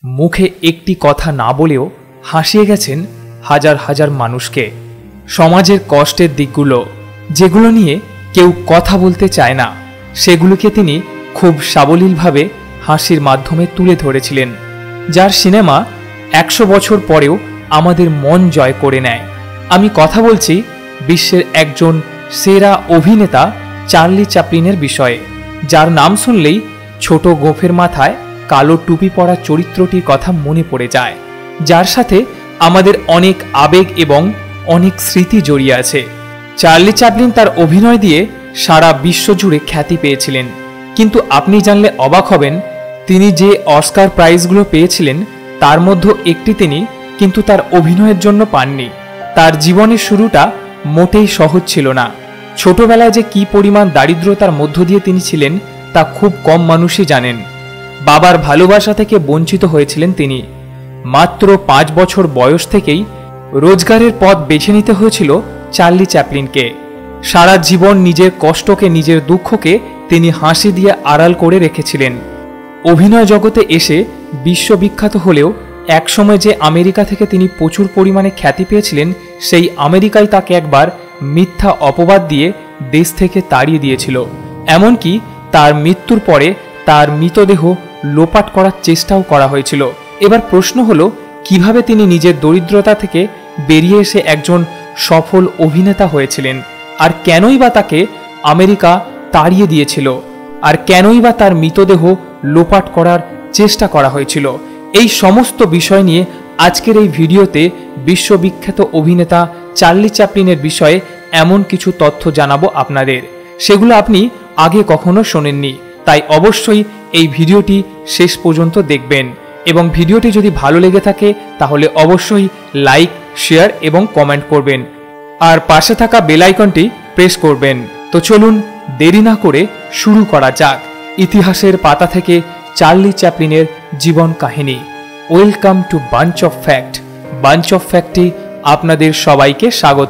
মুখে একটি কথা না বলেও হাসিয়ে গেছেন হাজার হাজার মানুষকে। সমাজের কষ্টের দিকগুলো, যেগুলো নিয়ে কেউ কথা বলতে চায় না, সেগুলোকে তিনি খুব সাবলীলভাবে হাসির মাধ্যমে তুলে ধরেছিলেন, যার সিনেমা 100 বছর পরেও আমাদের মন জয় করে নেয়। আমি কথা বলছি বিশ্বের একজন সেরা অভিনেতা চার্লি চ্যাপলিনের বিষয়ে, যার নাম শুনলেই ছোট গোঁফের মাথায় কালো টুপি পরা চরিত্রটির কথা মনে পড়ে যায়, যার সাথে আমাদের অনেক আবেগ এবং অনেক স্মৃতি জড়িয়ে আছে। চার্লি চ্যাপলিন তার অভিনয় দিয়ে সারা বিশ্ব জুড়ে খ্যাতি পেয়েছিলেন, কিন্তু আপনি জানলে অবাক হবেন তিনি যে অস্কার প্রাইজগুলো পেয়েছিলেন তার মধ্যে একটি তিনি কিন্তু তার অভিনয়ের জন্য পাননি। তার জীবনের শুরুটা মোটেই সহজ ছিল না। ছোটবেলায় যে কি পরিমাণ দারিদ্রতার মধ্য দিয়ে তিনি ছিলেন তা খুব কম মানুষই জানেন। বাবার ভালোবাসা থেকে বঞ্চিত হয়েছিলেন তিনি। মাত্র 5 বছর বয়স থেকেই রোজগারের পথ বেছে নিতে হয়েছিল চার্লি চ্যাপলিনকে। সারা জীবন নিজের কষ্টকে, নিজের দুঃখকে তিনি হাসি দিয়ে আড়াল করে রেখেছিলেন। অভিনয় জগতে এসে বিশ্ববিখ্যাত হলেও একসময় যে আমেরিকা থেকে তিনি প্রচুর পরিমাণে খ্যাতি পেয়েছিলেন, সেই আমেরিকায় তাকে একবার মিথ্যা অপবাদ দিয়ে দেশ থেকে তাড়িয়ে দিয়েছিল। এমনকি তার মৃত্যুর পরে তার মৃতদেহ লোপাট করার চেষ্টাও করা হয়েছিল। এবার প্রশ্ন হলো, কিভাবে তিনি নিজের দরিদ্রতা থেকে বেরিয়ে এসে একজন সফল অভিনেতা হয়েছিলেন, আর কেনই বা তাকে আমেরিকা তাড়িয়ে দিয়েছিল, আর কেনই বা তার মৃতদেহ লোপাট করার চেষ্টা করা হয়েছিল। এই সমস্ত বিষয় নিয়ে আজকের এই ভিডিওতে বিশ্ববিখ্যাত অভিনেতা চার্লি চ্যাপলিনের বিষয়ে এমন কিছু তথ্য জানাবো আপনাদের, সেগুলো আপনি আগে কখনো শোনেননি। তাই অবশ্যই এই ভিডিওটি শেষ পর্যন্ত দেখবেন, এবং ভিডিওটি যদি ভালো লেগে থাকে তাহলে অবশ্যই লাইক, শেয়ার এবং কমেন্ট করবেন, আর পাশে থাকা বেল আইকনটি প্রেস করবেন। তো চলুন দেরি না করে শুরু করা যাক ইতিহাসের পাতা থেকে চার্লি চ্যাপলিনের জীবন কাহিনী। Welcome to bunch of fact. Bunch of ফ্যাক্টে আপনাদের সবাইকে স্বাগত।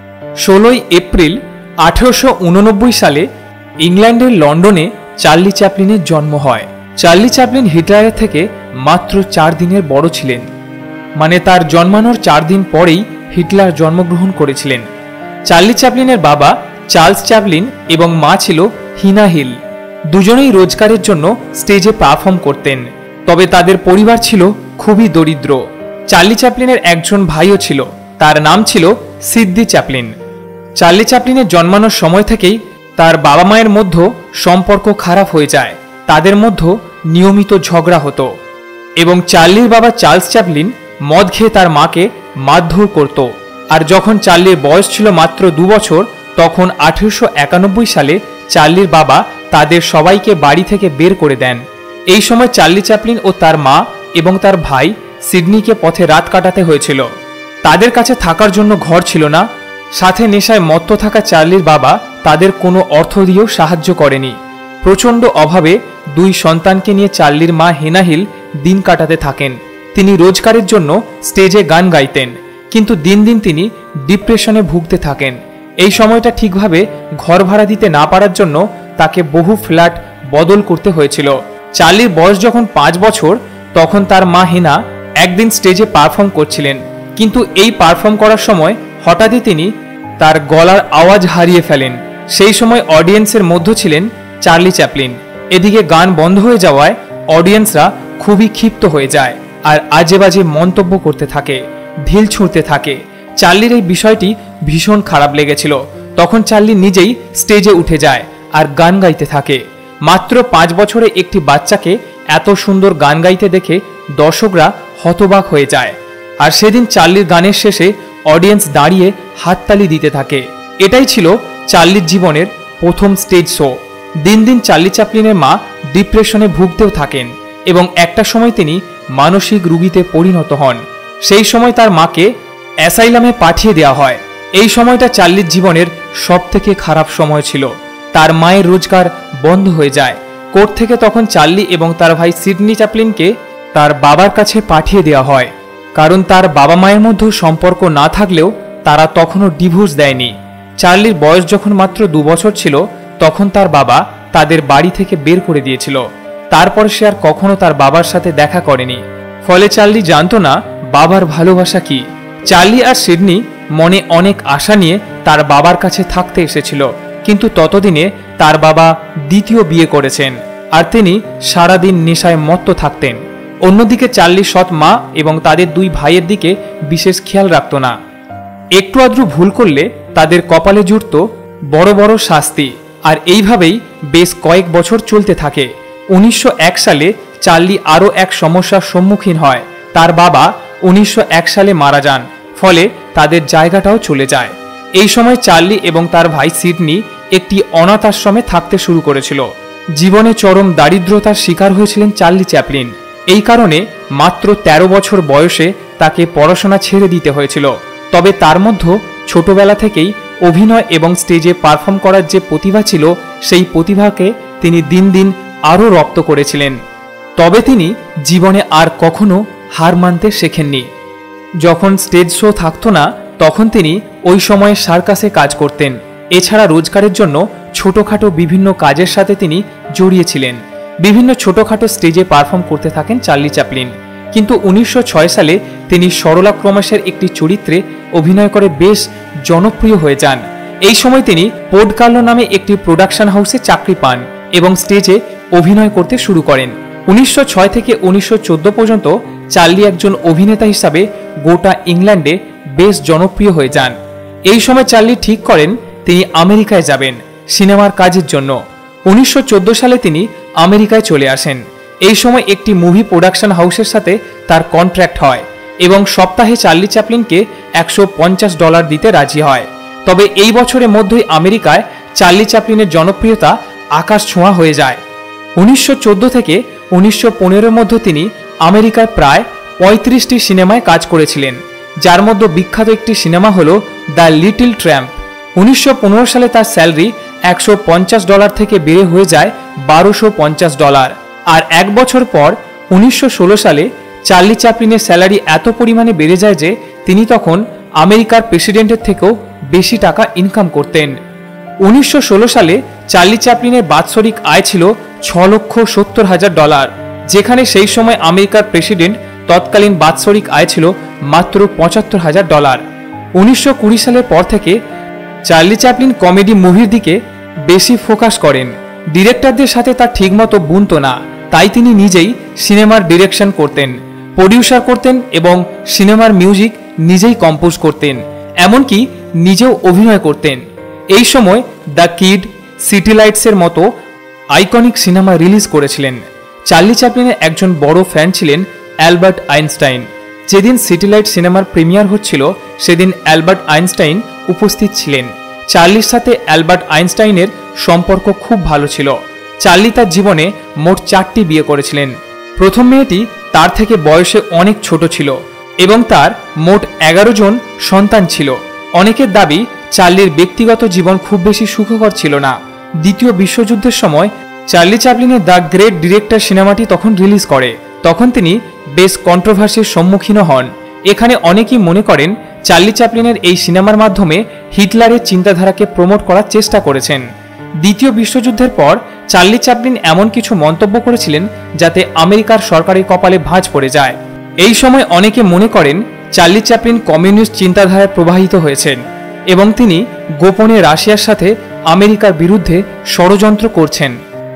16 এপ্রিল 1889 সালে ইংল্যান্ডের লন্ডনে চার্লি চ্যাপলিনের জন্ম হয়। চার্লি চ্যাপলিন হিটলারের থেকে মাত্র 4 দিনের বড় ছিলেন, মানে তার জন্মানোর 4 দিন পরেই হিটলার জন্মগ্রহণ করেছিলেন। চার্লি চ্যাপলিনের বাবা চার্লস চ্যাপলিন এবং মা ছিল হিনা হিল। দুজনেই রোজগারের জন্য স্টেজে পারফর্ম করতেন, তবে তাদের পরিবার ছিল খুবই দরিদ্র। চার্লি চ্যাপলিনের একজন ভাইও ছিল, তার নাম ছিল সিডনি চ্যাপলিন। চার্লি চ্যাপলিনের জন্মানোর সময় থেকেই তার বাবা মায়ের মধ্যে সম্পর্ক খারাপ হয়ে যায়। তাদের মধ্যে নিয়মিত ঝগড়া হতো, এবং চার্লির বাবা চার্লস চ্যাপলিন মদ খেয়ে তার মাকে মারধর করত। আর যখন চার্লির বয়স ছিল মাত্র 2 বছর, তখন 1891 সালে চার্লির বাবা তাদের সবাইকে বাড়ি থেকে বের করে দেন। এই সময় চার্লি চ্যাপলিন ও তার মা এবং তার ভাই সিডনিকে পথে রাত কাটাতে হয়েছিল। তাদের কাছে থাকার জন্য ঘর ছিল না, সাথে নেশায় মত্ত থাকা চার্লির বাবা তাদের কোনো অর্থ দিয়েও সাহায্য করেনি। প্রচণ্ড অভাবে 2 সন্তানকে নিয়ে চার্লির মা হেনা হিল দিন কাটাতে থাকেন। তিনি রোজগারের জন্য স্টেজে গান গাইতেন, কিন্তু দিন দিন তিনি ডিপ্রেশনে ভুগতে থাকেন। এই সময়টা ঠিকভাবে ঘর ভাড়া দিতে না পারার জন্য তাকে বহু ফ্ল্যাট বদল করতে হয়েছিল। চার্লির বয়স যখন 5 বছর, তখন তার মা হেনা একদিন স্টেজে পারফর্ম করছিলেন, কিন্তু এই পারফর্ম করার সময় হঠাৎই তিনি তার গলার আওয়াজ হারিয়ে ফেলেন। সেই সময় অডিয়েন্সের মধ্যে ছিলেন চার্লি চ্যাপলিন। এদিকে গান বন্ধ হয়ে যাওয়ায় অডিয়েন্সরা খুবই ক্ষিপ্ত হয়ে যায় আর আজে বাজে মন্তব্য করতে থাকে, ঢিল ছুঁড়তে থাকে। চার্লির এই বিষয়টি ভীষণ খারাপ লেগেছিল। তখন চার্লি নিজেই স্টেজে উঠে যায় আর গান গাইতে থাকে। মাত্র 5 বছরে একটি বাচ্চাকে এত সুন্দর গান গাইতে দেখে দর্শকরা হতবাক হয়ে যায়। আর সেদিন চার্লির গানের শেষে অডিয়েন্স দাঁড়িয়ে হাততালি দিতে থাকে। এটাই ছিল চার্লির জীবনের প্রথম স্টেজ শো। দিন দিন চার্লি চ্যাপলিনের মা ডিপ্রেশনে ভুগতেও থাকেন, এবং একটা সময় তিনি মানসিক রোগীতে পরিণত হন। সেই সময় তার মাকে অ্যাসাইলামে পাঠিয়ে দেওয়া হয়। এই সময়টা চার্লির জীবনের সবথেকে খারাপ সময় ছিল। তার মায়ের রোজগার বন্ধ হয়ে যায়। কোর্ট থেকে তখন চার্লি এবং তার ভাই সিডনি চ্যাপলিনকে তার বাবার কাছে পাঠিয়ে দেওয়া হয়, কারণ তার বাবা মায়ের মধ্যে সম্পর্ক না থাকলেও তারা তখনও ডিভোর্স দেয়নি। চার্লির বয়স যখন মাত্র 2 বছর ছিল, তখন তার বাবা তাদের বাড়ি থেকে বের করে দিয়েছিল। তারপর সে আর কখনো তার বাবার সাথে দেখা করেনি। ফলে চার্লি জানতো না বাবার ভালোবাসা কি। চার্লি আর সিডনি মনে অনেক আশা নিয়ে তার বাবার কাছে থাকতে এসেছিল, কিন্তু ততদিনে তার বাবা দ্বিতীয় বিয়ে করেছেন আর তিনি সারাদিন নেশায় মত্ত থাকতেন। অন্যদিকে চার্লি সৎ মা এবং তাদের 2 ভাইয়ের দিকে বিশেষ খেয়াল রাখত না। একটু আদ্রু ভুল করলে তাদের কপালে জুটত বড় বড় শাস্তি, আর এইভাবেই বেশ কয়েক বছর চলতে থাকে। 1901 সালে চার্লি আরও এক সমস্যার সম্মুখীন হয়। তার বাবা 1901 সালে মারা যান, ফলে তাদের জায়গাটাও চলে যায়। এই সময় চার্লি এবং তার ভাই সিডনি একটি অনাথ আশ্রমে থাকতে শুরু করেছিল। জীবনে চরম দারিদ্রতার শিকার হয়েছিলেন চার্লি চ্যাপলিন। এই কারণে মাত্র 13 বছর বয়সে তাকে পড়াশোনা ছেড়ে দিতে হয়েছিল। তবে তার মধ্যে ছোটবেলা থেকেই অভিনয় এবং স্টেজে পারফর্ম করার যে প্রতিভা ছিল, সেই প্রতিভাকে তিনি দিন দিন আরও রপ্ত করেছিলেন। তবে তিনি জীবনে আর কখনো হার মানতে শেখেননি। যখন স্টেজ শো থাকতো না, তখন তিনি ওই সময়ে সার্কাসে কাজ করতেন। এছাড়া রোজগারের জন্য ছোটখাটো বিভিন্ন কাজের সাথে তিনি জড়িয়েছিলেন। বিভিন্ন ছোটখাটো স্টেজে পারফর্ম করতে থাকেন চার্লি চ্যাপলিন। কিন্তু 1906 সালে তিনি সরলা ক্রমাসের একটি চরিত্রে অভিনয় করে বেশ জনপ্রিয় হয়ে যান। এই সময় তিনি পোর্ট কার্লো নামে একটি প্রোডাকশন হাউসে চাকরি পান এবং স্টেজে অভিনয় করতে শুরু করেন। 1906 থেকে 1914 পর্যন্ত চার্লি একজন অভিনেতা হিসাবে গোটা ইংল্যান্ডে বেশ জনপ্রিয় হয়ে যান। এই সময় চার্লি ঠিক করেন তিনি আমেরিকায় যাবেন সিনেমার কাজের জন্য। 1914 সালে তিনি আমেরিকায় চলে আসেন। এই সময় একটি মুভি প্রোডাকশন হাউসের সাথে তার কন্ট্রাক্ট হয় এবং সপ্তাহে চার্লি চ্যাপলিনকে $150 দিতে রাজি হয়। তবে এই বছরের মধ্যেই আমেরিকায় চার্লি চ্যাপলিনের জনপ্রিয়তা আকাশ ছোঁয়া হয়ে যায়। 1914 থেকে 1915 মধ্যে তিনি আমেরিকার প্রায় 35টি সিনেমায় কাজ করেছিলেন, যার মধ্যে বিখ্যাত একটি cinema hall the little tramp. 1915 সালে তার স্যালারি $150 থেকে বেড়ে হয়ে যায় $1250, আর 1 বছর পর 1916 সালে চার্লি চ্যাপলিনের স্যালারি এত পরিমাণে বেড়ে যায় যে তিনি তখন আমেরিকার প্রেসিডেন্টের থেকেও বেশি টাকা ইনকাম করতেন। 1916 সালে চার্লি চ্যাপলিনের বাৎসরিক আয় ছিল $6,70,000, যেখানে সেই সময় আমেরিকার প্রেসিডেন্ট তৎকালীন বাৎসরিক আয় ছিল মাত্র $75,000। 1920 সালের পর থেকে চার্লি চ্যাপলিন কমেডি মুভির দিকে বেশি ফোকাস করেন। ডিরেক্টরদের সাথে তার ঠিকমতো বুনতো না, তাই তিনি নিজেই সিনেমার ডিরেকশন করতেন, প্রডিউসার করতেন এবং সিনেমার মিউজিক নিজেই কম্পোজ করতেন, এমনকি নিজেও অভিনয় করতেন। এই সময় দ্য কিড, সিটি লাইটসের মতো আইকনিক সিনেমা রিলিজ করেছিলেন। চার্লি চ্যাপলিনের একজন বড় ফ্যান ছিলেন অ্যালবার্ট আইনস্টাইন। যেদিন সিটি লাইট সিনেমার প্রিমিয়ার হচ্ছিল, সেদিন অ্যালবার্ট আইনস্টাইন উপস্থিত ছিলেন। চার্লির সাথে অ্যালবার্ট আইনস্টাইনের সম্পর্ক খুব ভালো ছিল। চার্লি তার জীবনে মোট 4টি বিয়ে করেছিলেন। প্রথম মেয়েটি তার থেকে বয়সে অনেক ছোট ছিল এবং তার মোট 11 জন সন্তান ছিল। অনেকের দাবি চার্লির ব্যক্তিগত জীবন খুব বেশি সুখকর ছিল না। দ্বিতীয় বিশ্বযুদ্ধের সময় চার্লি চ্যাপলিনের দ্য গ্রেট ডিরেক্টর সিনেমাটি তখন রিলিজ করে। তখন তিনি বেশ কন্ট্রোভার্সির সম্মুখীন হন। এখানে অনেকেই মনে করেন চার্লি চ্যাপলিনের এই সিনেমার মাধ্যমে হিটলারের চিন্তাধারাকে প্রমোট করার চেষ্টা করেছেন। দ্বিতীয় বিশ্বযুদ্ধের পর চার্লি চ্যাপলিন এমন কিছু মন্তব্য করেছিলেন যাতে আমেরিকার সরকারি কপালে ভাঁজ পড়ে যায়। এই সময় অনেকে মনে করেন চার্লি চ্যাপলিন কমিউনিস্ট চিন্তাধারায় প্রবাহিত হয়েছেন এবং তিনি গোপনে রাশিয়ার সাথে আমেরিকার বিরুদ্ধে ষড়যন্ত্র করছেন।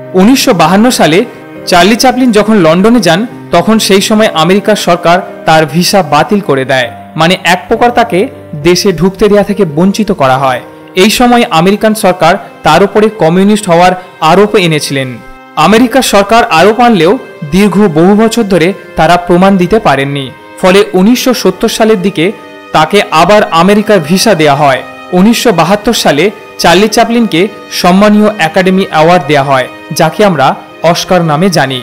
1952 সালে চার্লি চ্যাপলিন যখন লন্ডনে যান, তখন সেই সময় আমেরিকার সরকার তার ভিসা বাতিল করে দেয়, মানে এক প্রকার তাকে দেশে ঢুকতে দেয়া থেকে বঞ্চিত করা হয়। এই সময় আমেরিকান সরকার তার উপরে কমিউনিস্ট হওয়ার আরোপ এনেছিলেন। আমেরিকার সরকার আরোপ আনলেও দীর্ঘ বহু বছর ধরে তারা প্রমাণ দিতে পারেননি। ফলে 1970 সালের দিকে তাকে আবার আমেরিকার ভিসা দেয়া হয়। 1972 সালে চার্লি চ্যাপলিনকে সম্মানীয় একাডেমি অ্যাওয়ার্ড দেয়া হয়, যাকে আমরা অস্কার নামে জানি।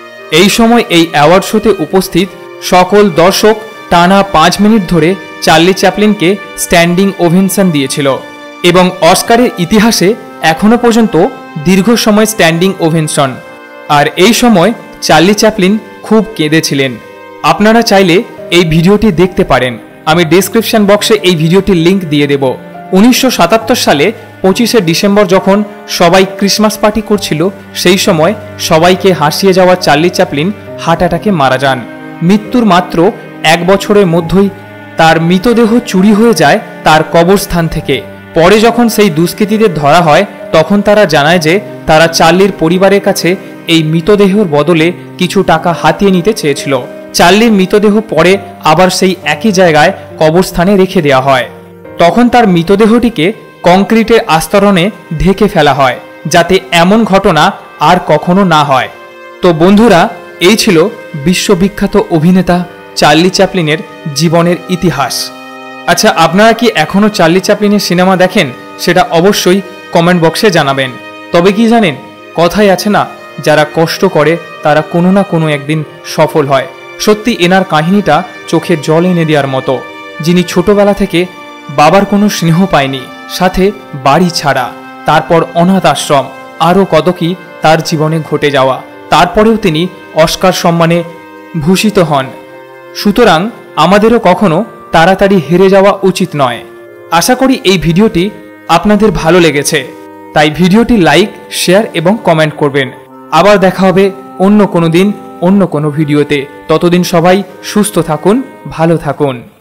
এই সময় এই অ্যাওয়ার্ড শোতে উপস্থিত সকল দর্শক টানা 5 মিনিট ধরে চার্লি চ্যাপলিনকে স্ট্যান্ডিং ওভেনশন দিয়েছিল এবং অস্কারের ইতিহাসে এখনো পর্যন্ত দীর্ঘ সময় স্ট্যান্ডিং ওভেনশন। আর এই সময় চার্লি চ্যাপলিন খুব কেঁদেছিলেন। আপনারা চাইলে এই ভিডিওটি দেখতে পারেন, আমি ডেসক্রিপশন বক্সে এই ভিডিওটির লিংক দিয়ে দেব। 1977 সালে 25শে ডিসেম্বর যখন সবাই ক্রিসমাস পার্টি করছিল, সেই সময় সবাইকে হাসিয়ে যাওয়া চার্লি চ্যাপলিন হার্ট অ্যাটাকে মারা যান। মৃত্যুর মাত্র 1 বছরের মধ্যেই তার মৃতদেহ চুরি হয়ে যায় তার কবরস্থান থেকে। পরে যখন সেই দুষ্কৃতীদের ধরা হয় তখন তারা জানায় যে তারা চার্লির পরিবারের কাছে এই মৃতদেহের বদলে কিছু টাকা হাতিয়ে নিতে চেয়েছিল। চার্লির মৃতদেহ পরে আবার সেই একই জায়গায় কবরস্থানে রেখে দেওয়া হয়। তখন তার মৃতদেহটিকে কংক্রিটের আস্তরণে ঢেকে ফেলা হয় যাতে এমন ঘটনা আর কখনো না হয়। তো বন্ধুরা, এই ছিল বিশ্ববিখ্যাত অভিনেতা চার্লি চ্যাপলিনের জীবনের ইতিহাস। আচ্ছা, আপনারা কি এখনও চার্লি চ্যাপলিনের সিনেমা দেখেন? সেটা অবশ্যই কমেন্ট বক্সে জানাবেন। তবে কি জানেন, কথাই আছে না, যারা কষ্ট করে তারা কোনো না কোনো একদিন সফল হয়। সত্যি এনার কাহিনীটা চোখে জল এনে দেওয়ার মতো। যিনি ছোটবেলা থেকে বাবার কোনো স্নেহ পায়নি, সাথে বাড়ি ছাড়া, তারপর অনাথ আশ্রম, আরও কত কি তার জীবনে ঘটে যাওয়া, তারপরেও তিনি অস্কার সম্মানে ভূষিত হন। সুতরাং আমাদেরও কখনো তাড়াতাড়ি হেরে যাওয়া উচিত নয়। আশা করি এই ভিডিওটি আপনাদের ভালো লেগেছে, তাই ভিডিওটি লাইক, শেয়ার এবং কমেন্ট করবেন। আবার দেখা হবে অন্য কোনো দিন অন্য কোনো ভিডিওতে। ততদিন সবাই সুস্থ থাকুন, ভালো থাকুন।